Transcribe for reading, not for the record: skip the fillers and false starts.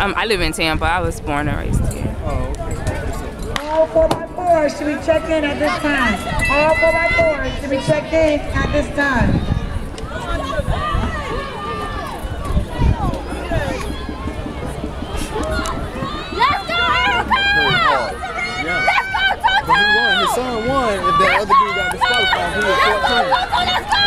I live in Tampa. I was born and raised here. Oh, okay. All 4x4s should be checked in at this time. All 4x4s should be checked in at this time. Let's go, Erica! Yeah. Let's go, Toto! But he won. His son won. If that other dude got disqualified, he was 14. Let's go!